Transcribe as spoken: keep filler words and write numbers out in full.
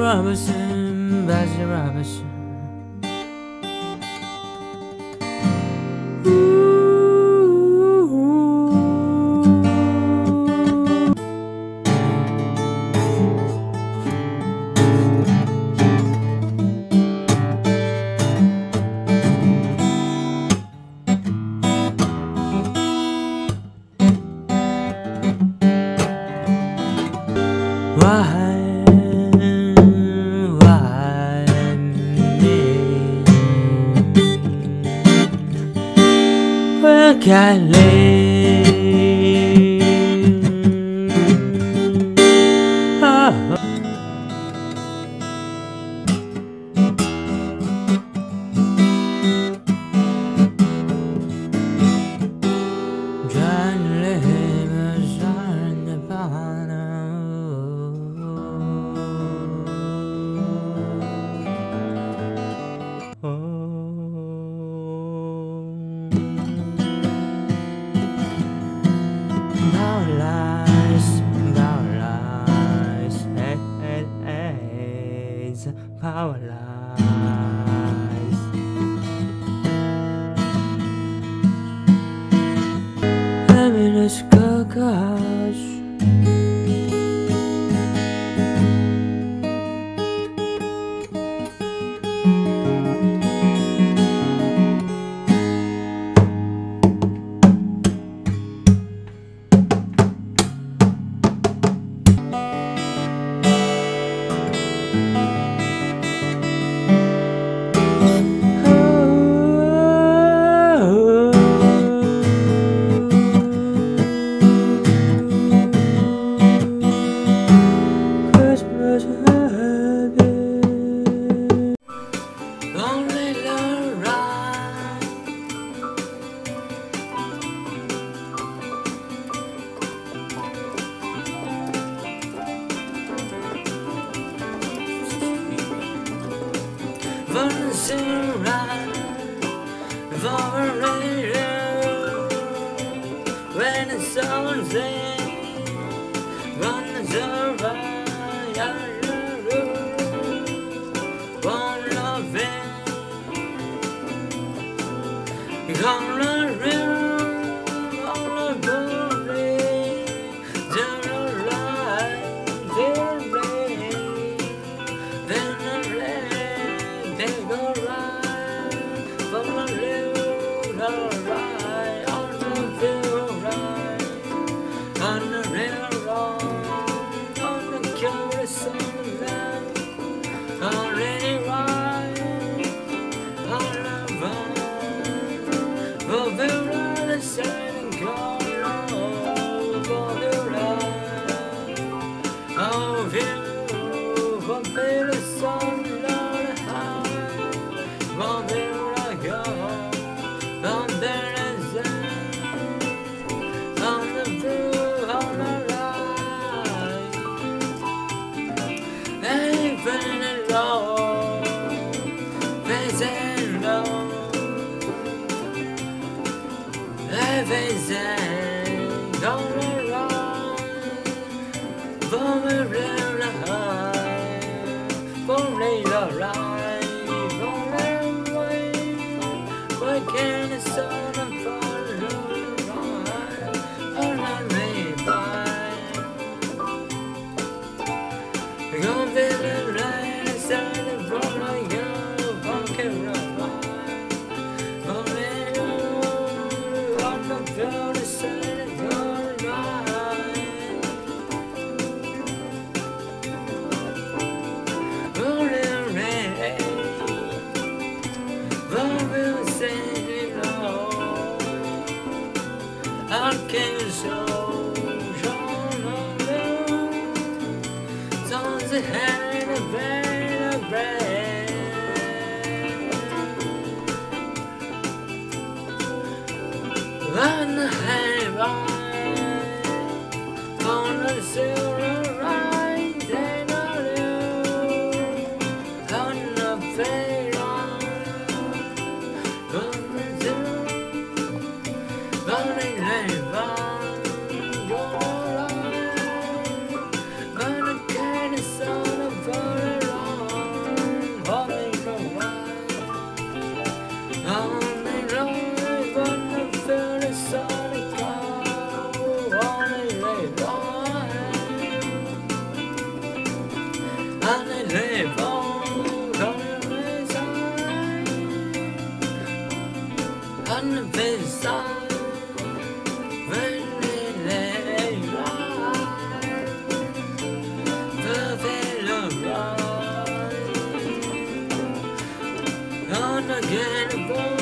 Robinson, Basil Robinson. Why, why me? Where can I live? Oh. Trying to live a shine the bottom. About lies, about lies, hey, hey, hey, it's about lies. Let me just go, gosh. Once in ride for a radio when the sun's in, run the ride, won't love it, come the real, all the glory, to the light, to the rain, then the rain, they go right, from the real, the right, on the real right, on the real wrong, on the curious on the left, already right, on the wrong. Oh, we'll ride the side and go along, oh, we'll ride. Oh, we'll go pay the sun, Lord, high. Oh, we'll ride go, oh, there is a, on the blue, on the right. They've been alone, facing low. Everything gonna run, for a real high, for a ride, for a way. Why can't the sun and follow right, or not me by? We're gonna be the rain inside the road I go, won't care right. Feel the same, you're right. Rolling rain, but we'll sing it all. again,